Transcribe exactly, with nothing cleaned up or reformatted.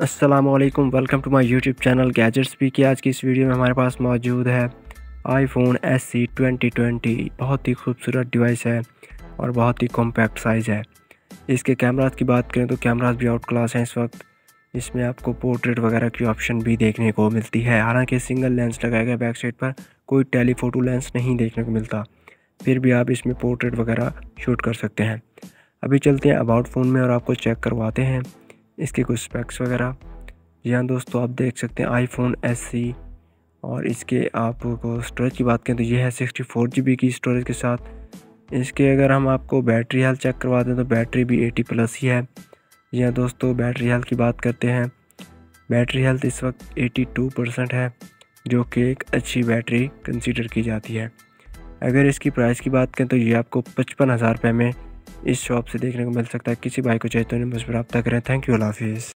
अस्सलामुअलैकुम, welcome to my YouTube channel gadgets P K. आज की इस वीडियो में हमारे पास मौजूद है iPhone S E twenty twenty. बहुत ही खूबसूरत डिवाइस है और बहुत ही कॉम्पैक्ट साइज़ है। इसके कैमरास की बात करें तो कैमरास भी आउट क्लास हैं। इस वक्त इसमें आपको पोर्ट्रेट वगैरह की ऑप्शन भी देखने को मिलती है। हालांकि सिंगल लेंस लगाया गया बैक साइड पर, कोई टेलीफोटो लेंस नहीं देखने को मिलता, फिर भी आप इसमें पोर्ट्रेट वगैरह शूट कर सकते हैं। अभी चलते हैं अबाउट फ़ोन में और आपको चेक करवाते हैं इसके कुछ स्पेक्स वगैरह। जी हाँ दोस्तों, आप देख सकते हैं आईफोन एस सी। और इसके आपको स्टोरेज की बात करें तो ये है सिक्सटी फोर जी बी की स्टोरेज के साथ। इसके अगर हम आपको बैटरी हेल्थ चेक करवा दें तो बैटरी भी एटी प्लस ही है। जी हाँ दोस्तों, बैटरी हेल्थ की बात करते हैं। बैटरी हेल्थ इस वक्त एटी टू परसेंट है, जो कि एक अच्छी बैटरी कंसीडर की जाती है। अगर इसकी प्राइस की बात करें तो ये आपको पचपन हज़ार रुपये में इस शॉप से देखने को मिल सकता है। किसी भाई को चाहिए तो मुझ पर रब्ता करें। थैंक यू, अल्लाह हाफिज़।